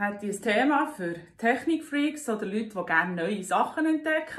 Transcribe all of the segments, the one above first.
hätte ich ein Thema für Technikfreaks oder Leute, die gerne neue Sachen entdecken.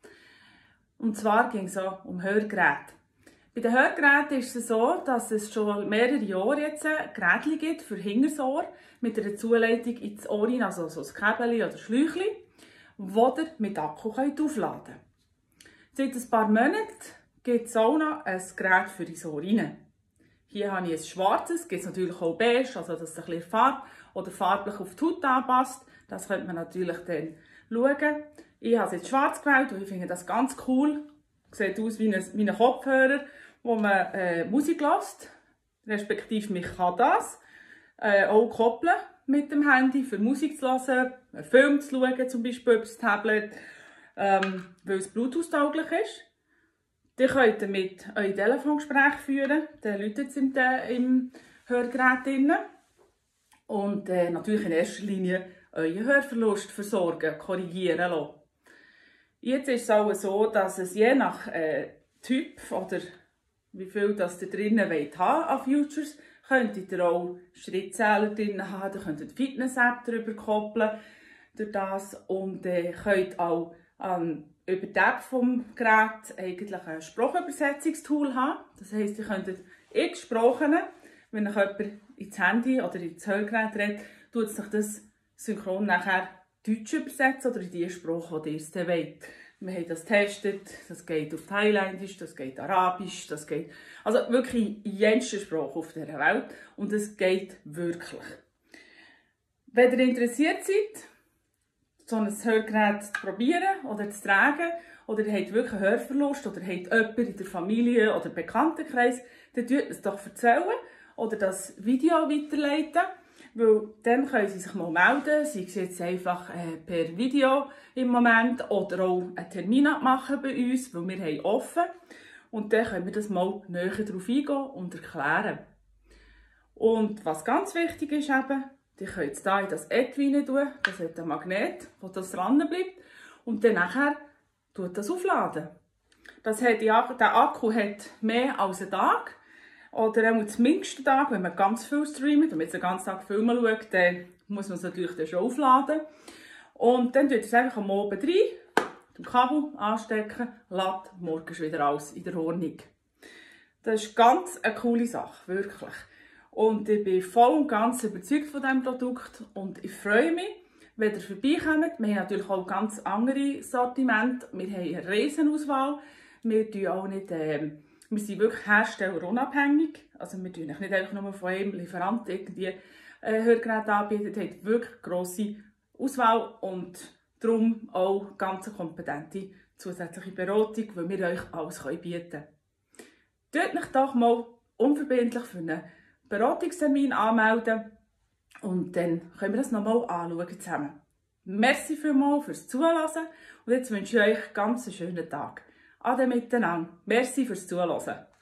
Und zwar ging es um Hörgeräte. Bei den Hörgeräten ist es so, dass es schon mehrere Jahre jetzt Geräte gibt für Hintersohr mit einer Zuleitung ins Ohr, also so ein Käbeli oder Schläuchchen, das ihr mit Akku aufladen könnt. Seit ein paar Monaten gibt es auch noch ein Gerät für ins Ohr rein. Hier habe ich ein schwarzes, gibt es natürlich auch beige, also dass es ein bisschen Farbe oder farblich auf die Haut anpasst. Das könnte man natürlich dann schauen. Ich habe es jetzt schwarz gewählt und ich finde das ganz cool. Sieht aus wie ein Kopfhörer, wo man Musik hört, respektive mich kann das auch koppeln mit dem Handy, für Musik zu hören, einen Film zu schauen, zum Beispiel über das Tablet, weil es Bluetooth-tauglich ist. Ihr könnt damit eure Telefongespräche führen, dann läutet es im Hörgerät drin. Und natürlich in erster Linie euren Hörverlust versorgen, korrigieren lassen. Jetzt ist es auch so, dass es je nach Typ oder wie viel das ihr drinnen wollt haben an Features, könntet ihr auch Schrittzähler drin haben, ihr könnt die Fitness-App darüber koppeln durch das und könnt auch über die App vom Gerät eigentlich ein Sprachübersetzungstool haben. Das heisst, ihr könntet x Sprachen, wenn euch jemand ins Handy oder ins Hörgerät redet, tut sich das synchron nachher Deutsch übersetzen oder in die Sprache, die ihr es wollt. Wir haben das getestet, das geht auf Thailändisch, das geht Arabisch, das geht also wirklich in jenster Sprache auf dieser Welt und es geht wirklich. Wenn ihr interessiert seid, so ein Hörgerät zu probieren oder zu tragen oder ihr habt wirklich einen Hörverlust oder habt jemanden in der Familie oder Bekanntenkreis, dann tut es doch erzählen oder das Video weiterleiten. Weil dann können sie sich mal melden, sei es jetzt einfach per Video im Moment oder auch einen Termin abmachen bei uns, weil wir haben offen. Und dann können wir das mal näher darauf eingehen und erklären. Und was ganz wichtig ist eben, ihr könnt es hier in das Etui rein tun, das hat einen Magnet, wo das dran bleibt. Und dann nachher tut das aufladen. Der Akku hat mehr als einen Tag. Oder auch zumindest einen Tag, wenn man ganz viel streamt und man jetzt den ganzen Tag Filme schaut, dann muss man es natürlich dann schon aufladen. Und dann tut es einfach am Abend rein, dem Kabel anstecken, lädt, morgen ist wieder alles in der Ordnung. Das ist ganz eine coole Sache, wirklich. Und ich bin voll und ganz überzeugt von diesem Produkt und ich freue mich, wenn ihr vorbeikommt. Wir haben natürlich auch ganz andere Sortimente, wir haben eine Riesenauswahl, wir tun auch nicht... Wir sind wirklich herstellerunabhängig. Also wir tun nicht einfach nur von einem Lieferanten irgendwie Hörgeräte anbieten. Ihr habt wirklich grosse Auswahl und darum auch ganz kompetente zusätzliche Beratung, weil wir euch alles bieten können. Tut euch doch mal unverbindlich für einen Beratungstermin anmelden und dann können wir das nochmal anschauen zusammen. Merci vielmals fürs Zuhören und jetzt wünsche ich euch ganz einen schönen Tag. Ade miteinander. Merci fürs Zuhören.